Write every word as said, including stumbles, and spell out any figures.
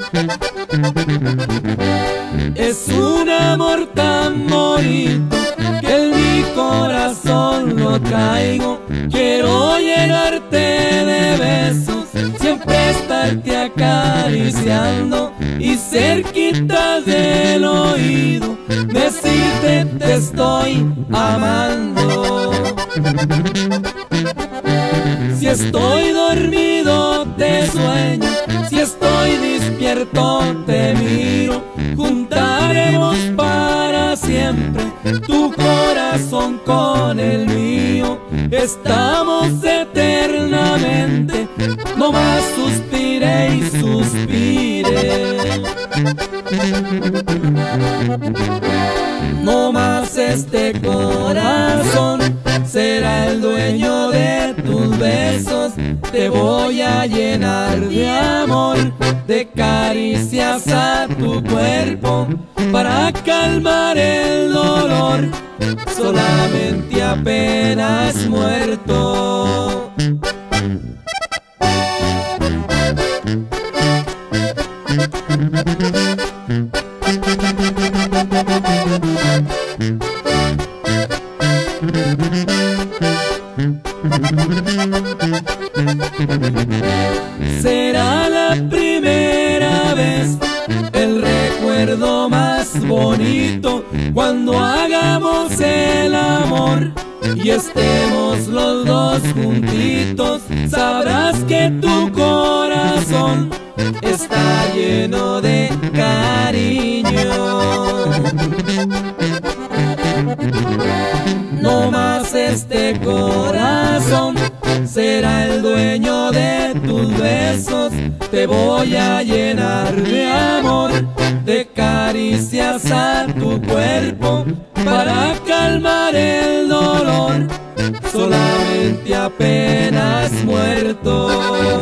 Es un amor tan bonito que en mi corazón lo traigo. Quiero llenarte de besos, siempre estarte acariciando y cerquita del oído decirte te estoy amando. Si estoy dormido te sueño, si estoy despierto te miro. Juntaremos para siempre tu corazón con el mío. Estamos eternamente, no más suspiré y suspiré. No más este corazón será el dueño de tus besos. Te voy a llenar de amor, de caricias a tu cuerpo para calmar el dolor, solamente apenas muerto. Será la primera vez, el recuerdo más bonito, cuando hagamos el amor y estemos los dos juntitos. Sabrás que tu corazón está lleno de cariño. No más este corazón será el dueño de tus besos. Te voy a llenar de amor, de caricias a tu cuerpo para calmar el dolor, solamente apenas muerto.